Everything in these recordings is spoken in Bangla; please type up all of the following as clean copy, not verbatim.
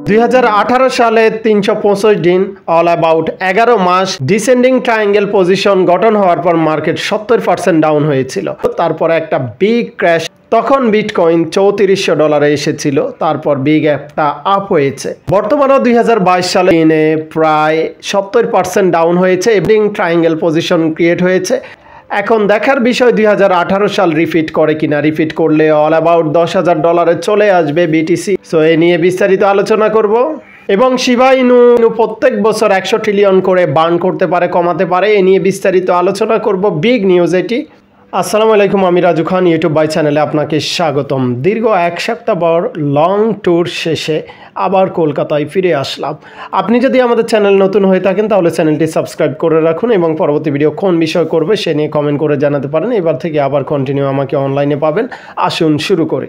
2018 সালে 365 দিন অল অ্যাবাউট 11 মাস ডিসেন্ডিং ট্রায়াঙ্গেল পজিশন গঠন হওয়ার পর মার্কেট 70% ডাউন হয়েছিল। তারপর একটা বিগ ক্র্যাশ, তখন বিটকয়েন $3400 এসেছিল, তারপর বিগ একটা আপ হয়েছে। বর্তমানে 2022 সালে প্রায় 70% ডাউন হয়েছে এবং ট্রায়াঙ্গেল পজিশন ক্রিয়েট হয়েছে। এখন দেখার বিষয় 2018 সাল রিপিট করে কিনা। রিপিট করলে অল অ্যাবাউট $10,000 চলে আসবে বিটিসি। সো এ নিয়ে বিস্তারিত আলোচনা করব। এবং শিবা ইনু প্রত্যেক বছর 100 ট্রিলিয়ন করে বার্ন করতে পারে, কমাতে পারে, এ নিয়ে বিস্তারিত আলোচনা করব। বিগ নিউজ এটি। আসসালামু আলাইকুম, আমি রাজু খান, ইউটিউব বাই চ্যানেলে আপনাকে স্বাগতম। দীর্ঘ এক সপ্তাহ পর লং ট্যুর শেষে আবার কলকাতায় ফিরে আসলাম। আপনি যদি আমাদের চ্যানেল নতুন হয়ে থাকেন তাহলে চ্যানেলটি সাবস্ক্রাইব করে রাখুন এবং পরবর্তী ভিডিও কোন বিষয় করবে সে নিয়ে কমেন্ট করে জানাতে পারেন। এবার থেকে আবার কন্টিনিউ আমাকে অনলাইনে পাবেন। আসুন শুরু করি।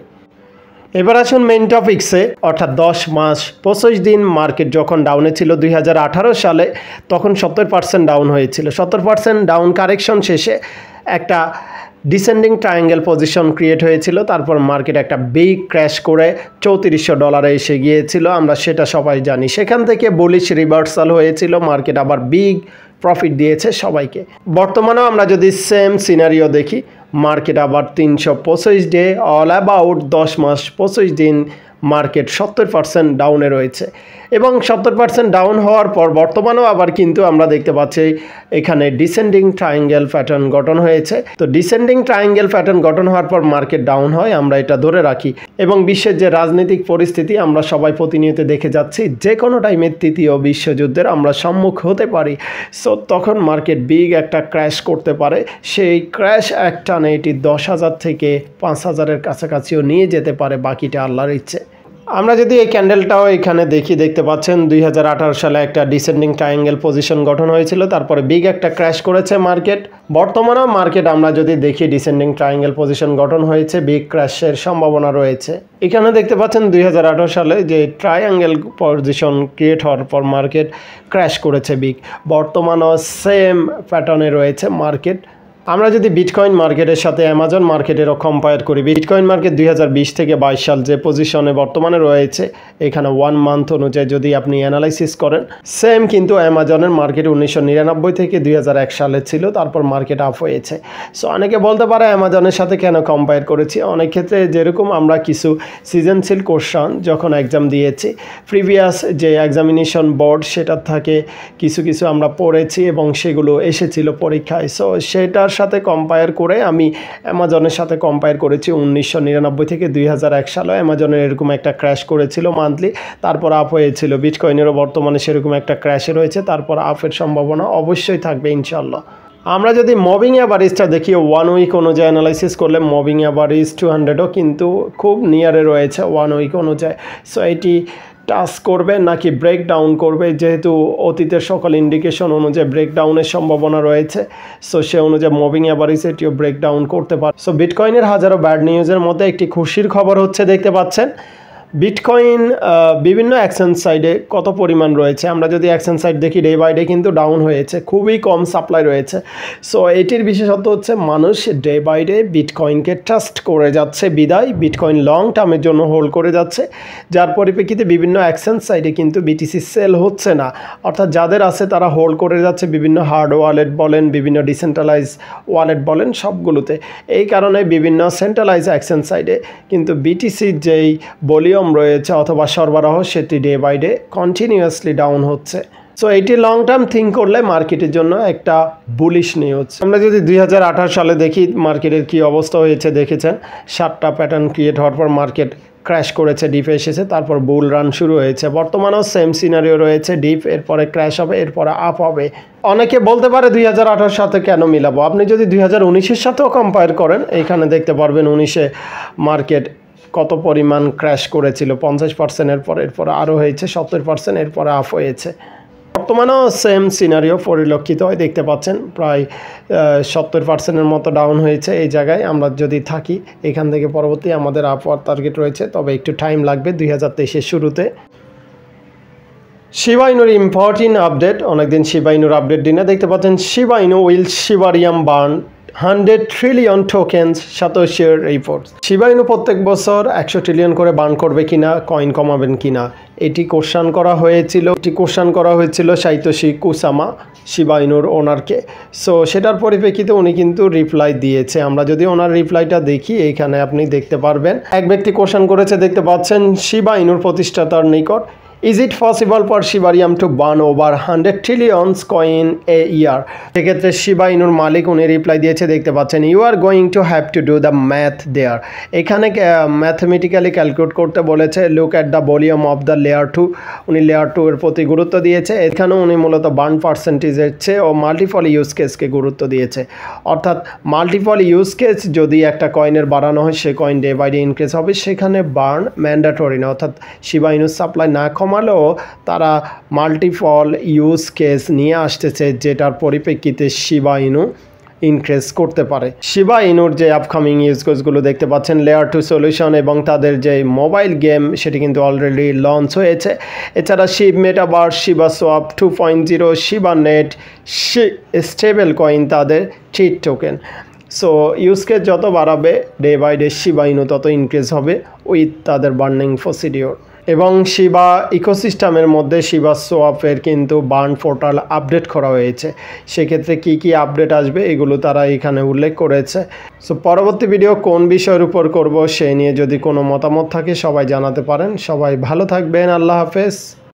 এবার আসুন মেইন টপিক্সে, অর্থাৎ 10 মাস 25 দিন মার্কেট যখন ডাউনে ছিল 2018 সালে, তখন 70% ডাউন হয়েছিল। 70% ডাউন কারেকশন শেষে একটা ডিসেন্ডিং ট্রায়াঙ্গেল পজিশন ক্রিয়েট হয়েছিল। তারপর মার্কেট একটা বিগ ক্র্যাশ করে $3400 এসে গিয়েছিল, আমরা সেটা সবাই জানি। সেখান থেকে বুলিশ রিভার্সাল হয়েছিল, মার্কেট আবার বিগ প্রফিট দিয়েছে সবাইকে। বর্তমানেও আমরা যদি সেম সিনারিও দেখি, মার্কেট আবার 325 ডে অল অ্যাবাউট 10 মাস 25 দিন মার্কেট 70% ডাউনে রয়েছে। এবং 70% ডাউন হওয়ার পর বর্তমানেও আবার কিন্তু আমরা দেখতে পাচ্ছি এখানে ডিসেন্ডিং ট্রায়াঙ্গেল প্যাটার্ন গঠন হয়েছে। তো ডিসেন্ডিং ট্রায়াঙ্গেল প্যাটার্ন গঠন হওয়ার পর মার্কেট ডাউন হয়, আমরা এটা ধরে রাখি। এবং বিশ্বের যে রাজনৈতিক পরিস্থিতি আমরা সবাই প্রতিনিয়ত দেখে যাচ্ছি, যে কোনো টাইমে তৃতীয় বিশ্বযুদ্ধের আমরা সম্মুখ হতে পারি। সো তখন মার্কেট বিগ একটা ক্র্যাশ করতে পারে। সেই ক্র্যাশ একটানে এটি 10,000 থেকে 5,000-এর কাছাকাছিও নিয়ে যেতে পারে, বাকিটা আল্লাহর ইচ্ছে। আমরা যদি এই ক্যান্ডেলটাও এখানে দেখতে পাচ্ছেন 2018 সালে একটা ডিসেন্ডিং ট্রায়াঙ্গেল পজিশন গঠন হয়েছিল, তারপরে বিগ একটা ক্র্যাশ করেছে মার্কেট। বর্তমানেও মার্কেট আমরা যদি দেখি ডিসেন্ডিং ট্রায়াঙ্গেল পজিশন গঠন হয়েছে, বিগ ক্র্যাশের সম্ভাবনা রয়েছে। এখানে দেখতে পাচ্ছেন 2018 সালে যে ট্রায়াঙ্গেল পজিশন ক্রিয়েট হওয়ার পর মার্কেট ক্র্যাশ করেছে বিগ। বর্তমানেও সেম প্যাটার্নে রয়েছে মার্কেট। আমরা যদি বিটকয়েন মার্কেটের সাথে অ্যামাজন মার্কেটেরও কম্পেয়ার করি, বিটকয়েন মার্কেট 2020 থেকে 22 সাল যে পজিশনে বর্তমানে রয়েছে, এখানে 1 মান্থ অনুযায়ী যদি আপনি অ্যানালাইসিস করেন, সেম কিন্তু অ্যামাজনের মার্কেট 1999 থেকে 2001 সালে ছিল, তারপর মার্কেট আপ হয়েছে। সো অনেকে বলতে পারে অ্যামাজনের সাথে কেন কম্পেয়ার করেছি। অনেক ক্ষেত্রে যেরকম আমরা কিছু সিজনশীল কোশ্চেন যখন এক্সাম দিয়েছি, প্রিভিয়াস যে এক্সামিনেশন বোর্ড সেটার থাকে কিছু আমরা পড়েছি এবং সেগুলো এসেছিল পরীক্ষায়। সো সেটার সাথে কম্পেয়ার করে আমি অ্যামাজনের সাথে কম্পেয়ার করেছি। 1999 থেকে 2001 সালে অ্যামাজনের এরকম একটা ক্র্যাশ করেছিল মান্থলি, তারপর আপ হয়েছিল। বিটকয়েনেরও বর্তমানে সেরকম একটা ক্র্যাশে রয়েছে, তারপর আপের সম্ভাবনা অবশ্যই থাকবে ইনশাল্লাহ। আমরা যদি মুভিং অ্যাভারেজটা দেখি, 1 উইক অনুযায়ী অ্যানালাইসিস করলে মুভিং অ্যাভারেজ 200ও কিন্তু খুব নিয়ারে রয়েছে 1 উইক অনুযায়ী। সো এটি টাচ করবে নাকি ব্রেকডাউন করবে, যেহেতু অতীতের সকল ইন্ডিকেশন অনুযায়ী ব্রেকডাউনের সম্ভাবনা রয়েছে। সো সে অনুযায়ী মুভিং অ্যাভারেজ এটিও ব্রেকডাউন করতে পারে। সো বিটকয়েনের হাজারো ব্যাড নিউজের মধ্যে একটি খুশির খবর হচ্ছে, দেখতে পাচ্ছেন বিটকয়েন বিভিন্ন এক্সচেঞ্জ সাইডে কত পরিমাণ রয়েছে। আমরা যদি এক্সচেঞ্জ সাইড দেখি, ডে বাই ডে কিন্তু ডাউন হয়েছে, খুবই কম সাপ্লাই রয়েছে। সো এটির বিশেষত্ব হচ্ছে মানুষ ডে বাই ডে বিটকয়েনকে ট্রাস্ট করে যাচ্ছে, বিদায় বিটকয়েন লং টার্মের জন্য হোল্ড করে যাচ্ছে, যার পরিপ্রেক্ষিতে বিভিন্ন এক্সচেঞ্জ সাইডে কিন্তু বিটিসি সেল হচ্ছে না। অর্থাৎ যাদের আছে তারা হোল্ড করে যাচ্ছে বিভিন্ন হার্ড ওয়ালেট বলেন, বিভিন্ন ডিসেন্ট্রালাইজ ওয়ালেট বলেন, সবগুলোতে। এই কারণে বিভিন্ন সেন্ট্রালাইজ এক্সচেঞ্জ সাইডে কিন্তু বিটিসির যেই ভলিউম রয়েছে অথবা সরবরাহ, সেটি day by day continuously down হচ্ছে। সো এটি লং টার্ম থিঙ্ক করলে মার্কেটের জন্য একটা বুলিশ নিউজ। আমরা যদি 2018 সালে দেখি মার্কেটের কি অবস্থা হয়েছে, দেখেছেন 7টা প্যাটার্ন ক্রিয়েট হওয়ার পর মার্কেট ক্র্যাশ করেছে, ডিপ এসেছে, তারপর বুল রান শুরু হয়েছে। বর্তমানেও সেম সিনারিও রয়েছে, ডিপ, এরপরে ক্র্যাশ হবে, এরপরে আপ হবে। অনেকে বলতে পারে 2018 সাথে কেন মিলাবো। আপনি যদি 2019-এর সাথেও কম্পেয়ার করেন, এইখানে দেখতে পারবেন 19-এ মার্কেট কত পরিমাণ ক্র্যাশ করেছিল, 50%-এর পর, এরপর আরও হয়েছে 70%, এরপরে আপ হয়েছে। বর্তমানেও সেম সিনারিও পরিলক্ষিত হয়, দেখতে পাচ্ছেন প্রায় 70%-এর মতো ডাউন হয়েছে এই জায়গায়। আমরা যদি থাকি এখান থেকে পরবর্তী আমাদের আপওয়ার্ড টার্গেট রয়েছে, তবে একটু টাইম লাগবে 2023-এর শুরুতে। শিবা ইনুর ইম্পর্টেন্ট আপডেট, অনেকদিন শিবা ইনুর আপডেট দিনে দেখতে পাচ্ছেন Shiba Inu will Shibarium burn 100 trillion tokens সাতোশির রিপোর্ট। শিবা ইনু প্রত্যেক বছর 100 ট্রিলিয়ন করে বার্ন করবে কিনা, কয়েন কমাবেন কিনা, এটি কোশ্চান করা হয়েছিল সাইতোশি কুসামা শিবা ইনুর ওনারকে। সো সেটার পরিপ্রেক্ষিতে উনি কিন্তু রিপ্লাই দিয়েছে। আমরা যদি ওনার রিপ্লাইটা দেখি, এইখানে আপনি দেখতে পারবেন এক ব্যক্তি কোশ্চান করেছে, দেখতে পাচ্ছেন শিবা ইনুর প্রতিষ্ঠাতার নিকট, is it possible for Shibarium to burn over 100 trillions coin a year. সেক্ষেত্রে শিবা ইনুর মালিক উনি রিপ্লাই দিয়েছে, দেখতে পাচ্ছেন, you are going to have to do the math there. এখানে ম্যাথমেটিক্যালি ক্যালকুলেট করতে বলেছে। Look at the volume of the layer 2। উনি লেয়ার 2 এর প্রতি গুরুত্ব দিয়েছে। এখানেও উনি মূলত বার্ন পার্সেন্টেজের চেয়ে ও মাল্টিপল ইউজ কেসকে গুরুত্ব দিয়েছে। অর্থাৎ মাল্টিপল ইউজ কেস যদি একটা কয়েনের বাড়ানো হয়, সে coin day by day increase হবে, সেখানে বার্ন ম্যান্ডেটরি না। অর্থাৎ শিবা ইনুর সাপ্লাই না কমালেও তারা মাল্টিপল ইউজ কেস নিয়ে আসতেছে, যেটার পরিপ্রেক্ষিতে শিবা ইনু ইনক্রিজ করতে পারে। শিবা ইনুর যে আপকামিং ইউজ কেসগুলো দেখতে পাচ্ছেন, লেয়ার 2 সলিউশন এবং তাদের যে মোবাইল গেম, সেটি কিন্তু অলরেডি লঞ্চ হয়েছে। এছাড়া Shib metaverse, Shiba swap 2.0, Shiba net, stable coin, তাদের চিট টোকেন। সো ইউজ কেস যত বাড়াবে, day by day Shiba Inu তত ইনক্রিজ হবে উইথ তাদের বার্নিং প্রসিডিওর। এবং শিবা ইকোসিস্টেমের মধ্যে শিবা সোয়াপের কিন্তু বার্ন পোর্টাল আপডেট করা হয়েছে। সেক্ষেত্রে কি কি আপডেট আসবে এগুলো তারা এখানে উল্লেখ করেছে। সো পরবর্তী ভিডিও কোন বিষয়ের উপর করব, সেই নিয়ে যদি কোনো মতামত থাকে সবাই জানাতে পারেন। সবাই ভালো থাকবেন, আল্লাহ হাফেজ।